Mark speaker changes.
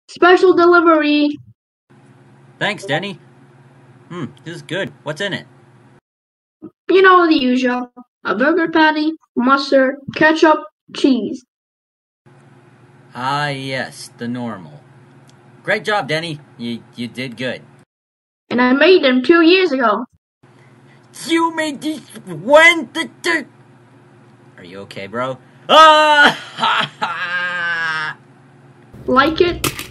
Speaker 1: Special delivery.
Speaker 2: Thanks, Denny. This is good. What's in it?
Speaker 1: You know the usual. A burger patty, mustard, ketchup, cheese.
Speaker 2: Ah, yes, the normal. Great job, Denny. You did good.
Speaker 1: And I made them 2 years ago.
Speaker 2: You made these when the. Are you okay, bro? Ah!
Speaker 1: Like it?